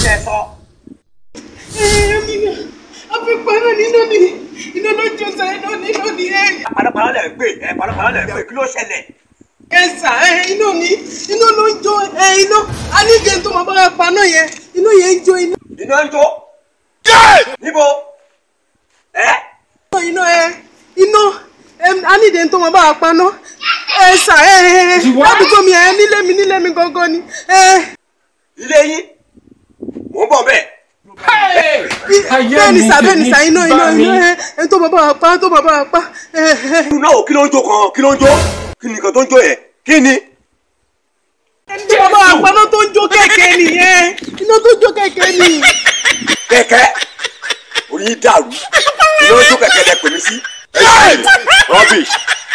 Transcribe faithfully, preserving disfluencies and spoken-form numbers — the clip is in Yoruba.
tẹ sọ. a fi paná nínú ni iná ló jó sa iná nínú ni ẹ. panápaná lẹ gbé ẹ panápaná lẹ gbé kí ló ṣẹlẹ̀. ẹ sà ẹ iná ni iná ló ń jó ẹ iná aníjẹ tó máa bá wa paná yẹn iná yẹn ń jó iná. iná ń jó. níbo. ẹ. iná ẹ iná aníjẹ tó máa bá wa paná ẹ sà ẹ ẹ ládùúgbò mi ẹ nílé mi nílé mi gangan ni. ilé yín mò ń bọ̀ bẹ́ẹ̀. bẹ́ẹ̀ni sà bẹ́ẹ̀ni sà iná iná iná ẹ tó máa bá wa pa tó máa bá wa pa. irú náà kí ló ń jó kan kí ló ń jó kí ni nǹkan tó ń jó yẹn kí ni. tí máa bá wa paná tó ń jó kẹ̀kẹ́ nìyẹn iná tó ń jó kẹ̀kẹ́ ni. kẹ̀kẹ́ oyin dàrú iná tó kẹ̀kẹ́ lẹ pè mí sí. rubbish.